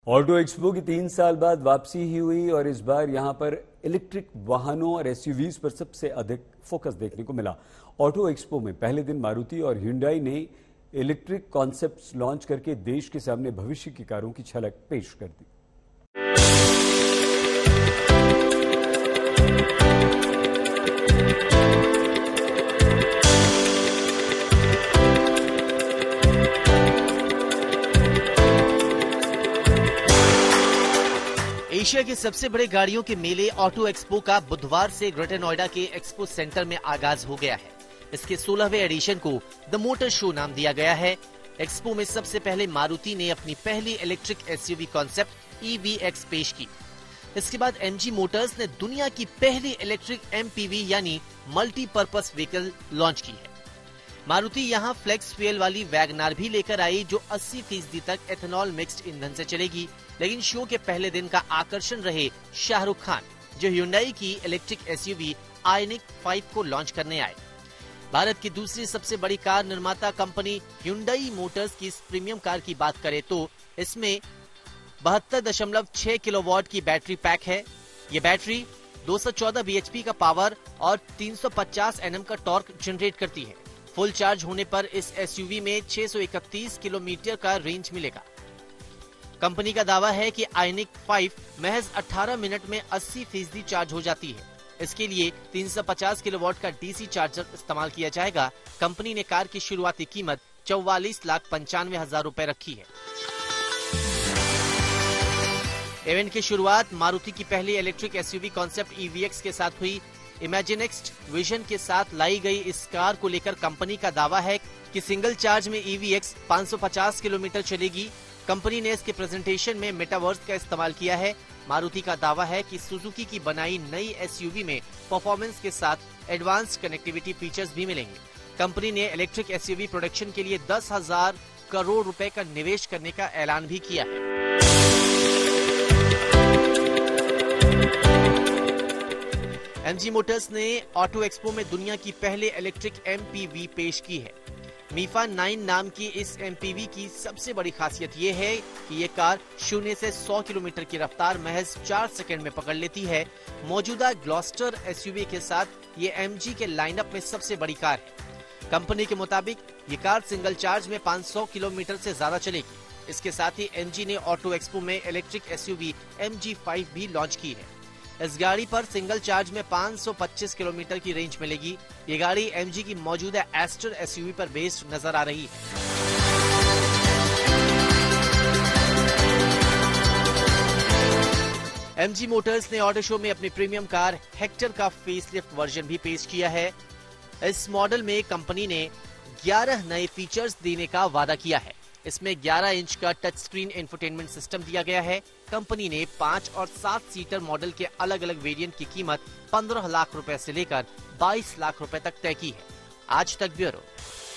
Auto expo की 3 साल बाद वापसी ही हुई और इस बार यहां पर इलेक्ट्रिक वाहनों और एसयूवीज पर सबसे अधिक फोकस देखने को मिला। ऑटो एक्सपो में पहले दिन मारुति और ह्युंडई ने इलेक्ट्रिक कॉन्सेप्ट्स लॉन्च करके देश के सामने भविष्य की कारों की झलक पेश कर दी। एशिया के सबसे बड़े गाड़ियों के मेले ऑटो एक्सपो का बुधवार से ग्रेटर नोएडा के एक्सपो सेंटर में आगाज हो गया है। इसके 16वें एडिशन को द मोटर शो नाम दिया गया है। एक्सपो में सबसे पहले मारुति ने अपनी पहली इलेक्ट्रिक एसयूवी कॉन्सेप्ट EVX पेश की। इसके बाद MG मोटर्स ने दुनिया की पहली इलेक्ट्रिक MPV यानी मल्टीपर्पज व्हीकल लॉन्च की है। मारुति यहां फ्लेक्स फ्यूल वाली वैगनार भी लेकर आई जो 80% तक एथेनॉल मिक्स्ड ईंधन से चलेगी। लेकिन शो के पहले दिन का आकर्षण रहे शाहरुख खान, जो ह्युंडई की इलेक्ट्रिक एसयूवी आयनिक 5 को लॉन्च करने आए। भारत की दूसरी सबसे बड़ी कार निर्माता कंपनी ह्युंडई मोटर्स की इस प्रीमियम कार की बात करें तो इसमें 72.6 किलोवाट की बैटरी पैक है। ये बैटरी 214 bhp का पावर और 350 Nm का टॉर्क जनरेट करती है। फुल चार्ज होने पर इस एसयूवी में 631 किलोमीटर का रेंज मिलेगा। कंपनी का दावा है कि आयनिक 5 महज 18 मिनट में 80% चार्ज हो जाती है। इसके लिए 350 किलोवाट का डीसी चार्जर इस्तेमाल किया जाएगा। कंपनी ने कार की शुरुआती कीमत 44,95,000 रुपए रखी है। इवेंट की शुरुआत मारुति की पहली इलेक्ट्रिक एसयूवी कॉन्सेप्ट EVX के साथ हुई। इमेजिनेक्स्ट विजन के साथ लाई गई इस कार को लेकर कंपनी का दावा है कि सिंगल चार्ज में EVX 550 किलोमीटर चलेगी। कंपनी ने इसके प्रेजेंटेशन में मेटावर्स का इस्तेमाल किया है। मारुति का दावा है कि सुजुकी की बनाई नई एसयूवी में परफॉर्मेंस के साथ एडवांस्ड कनेक्टिविटी फीचर्स भी मिलेंगे। कंपनी ने इलेक्ट्रिक एसयूवी प्रोडक्शन के लिए 10,000 करोड़ रुपए का निवेश करने का ऐलान भी किया है। MG मोटर्स ने ऑटो एक्सपो में दुनिया की पहले इलेक्ट्रिक MPV पेश की है। मीफा 9 नाम की इस MPV की सबसे बड़ी खासियत ये है कि ये कार 0 से 100 किलोमीटर की रफ्तार महज 4 सेकंड में पकड़ लेती है। मौजूदा ग्लॉस्टर एसयूवी के साथ ये MG के लाइनअप में सबसे बड़ी कार है। कंपनी के मुताबिक ये कार सिंगल चार्ज में 500 किलोमीटर से ज्यादा चलेगी। इसके साथ ही MG ने ऑटो एक्सपो में इलेक्ट्रिक एसयूवी MG5 भी लॉन्च की है। इस गाड़ी पर सिंगल चार्ज में 525 किलोमीटर की रेंज मिलेगी। ये गाड़ी MG की मौजूदा एस्टर एसयूवी पर बेस्ड नजर आ रही है। MG मोटर्स ने ऑटो शो में अपनी प्रीमियम कार हेक्टर का फेसलिफ्ट वर्जन भी पेश किया है। इस मॉडल में कंपनी ने 11 नए फीचर्स देने का वादा किया है। इसमें 11 इंच का टच स्क्रीन इंफोटेनमेंट सिस्टम दिया गया है। कंपनी ने 5 और 7 सीटर मॉडल के अलग अलग वेरिएंट की कीमत 15 लाख रुपए से लेकर 22 लाख रुपए तक तय की है। आज तक ब्यूरो।